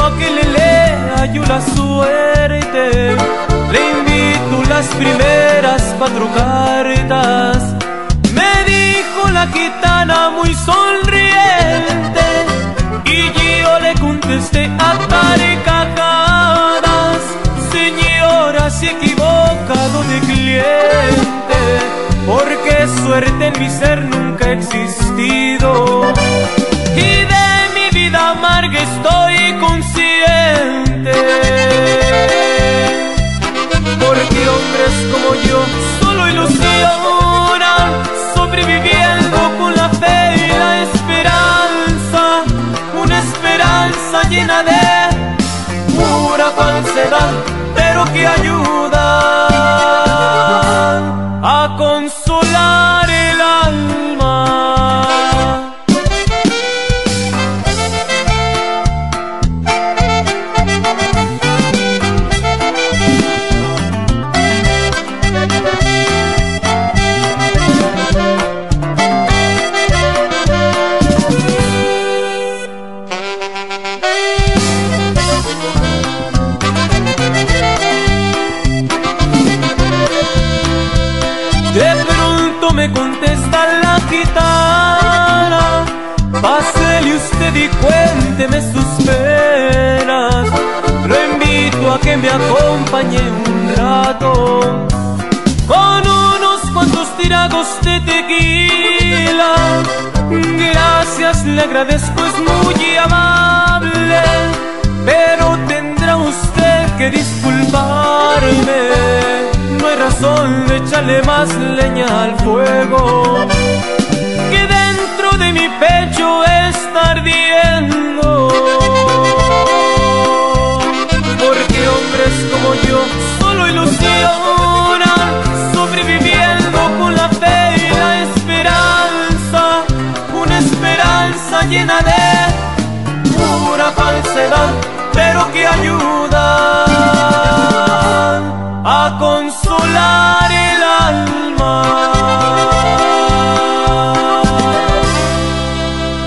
que le lea yo la suerte. Le invito las primeras 4 cartas. Me dijo la gitana muy sonriente, y yo le contesté a carcajadas: señora, se ha equivocado de cliente, porque suerte en mi ser nunca ha existido, y de mi vida amarga estoy consciente. Porque hombres como yo solo ilusionan, sobreviviendo con la fe y la esperanza, una esperanza llena de pura falsedad, pero que ayuda a consolar el alma. De pronto me contesta la gitana: pásele usted y cuénteme sus penas. Lo invito a que me acompañe un rato con unos cuantos tragos de tequila. Gracias, le agradezco, es muy amable, pero tendrá usted que disculparme. No hay razón de echarle más leña al fuego, que dentro de mi pecho está ardiendo. Porque hombres como yo solo ilusionan, sobreviviendo con la fe y la esperanza, una esperanza llena de pura falsedad, pero que ayuda a consolar